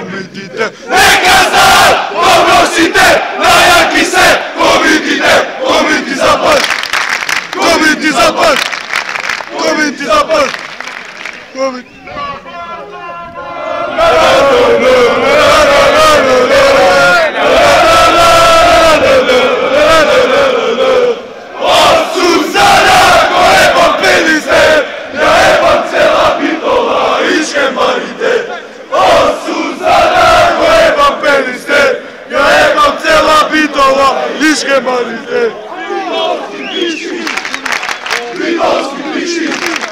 pomitite, neka zad ponosite, najaki se pomitite, komiti zapad, komiti zapad, komiti zapad, komiti. Liške marite, Vidovski piši,